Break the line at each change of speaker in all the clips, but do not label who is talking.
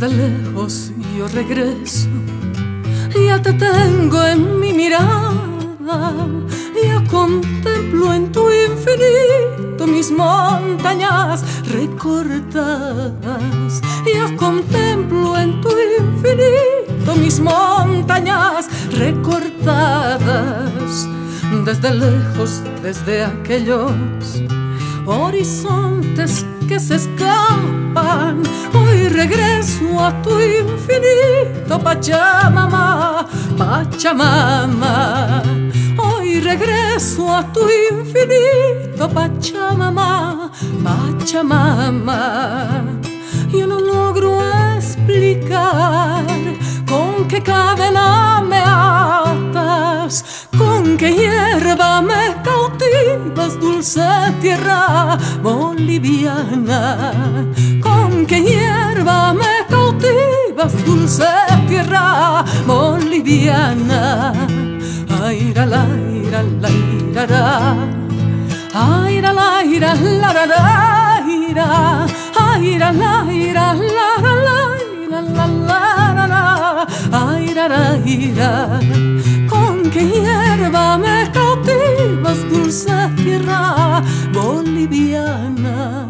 Desde lejos yo regreso, ya te tengo en mi mirada, ya contemplo en tu infinito mis montañas recortadas, ya contemplo en tu infinito mis montañas recortadas. Desde lejos, desde aquellos horizontes que se escapan, hoy regreso a tu infinito Pachamama, Pachamama. Hoy regreso a tu infinito Pachamama, Pachamama. Yo no logro explicar con qué cadena me atas, con qué hierba me cautivas, dulce tierra boliviana. Con qué hierba me cautivas, dulce tierra boliviana. Ay, la la, ira, la ira, la. Ay, la la, ira, la la la, ira. Ay, la la, ira, la la la, ira, la la la la. Ay, la la, ira. Con qué hierba me cautivas, dulce tierra boliviana.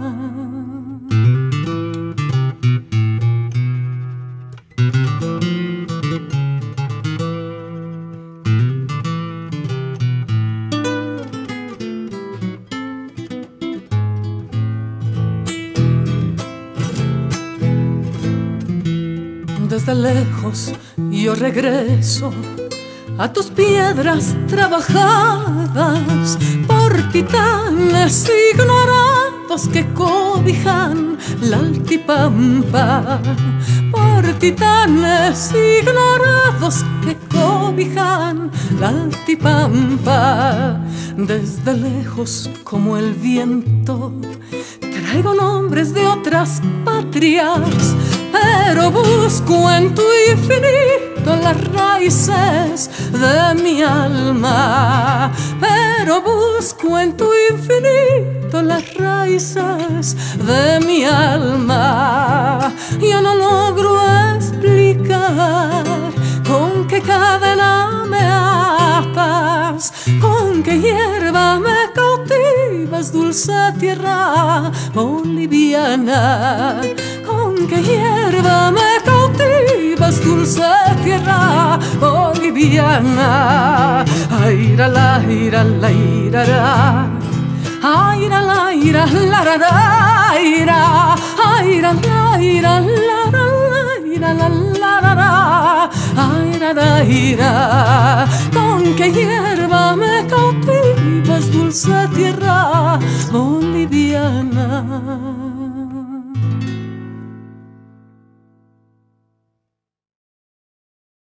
Desde lejos yo regreso a tus piedras trabajadas por titanes ignorados que cobijan la altipampa, por titanes ignorados que cobijan la altipampa. Desde lejos como el viento traigo nombres de otras patrias, pero busco en tu infinito las raíces de mi alma. Pero busco en tu infinito las raíces de mi alma. Yo no logro explicar con qué cadena me atas, con qué hierba me cautivas, dulce tierra boliviana. Con qué hierba me cautivas, dulce tierra boliviana. Ay, la la, ira, la ira, la. Ay, la la, ira, la la la, ira. Ay, la la, ira, la la la, ira, la la la la. Ay, la la, ira. Con qué hierba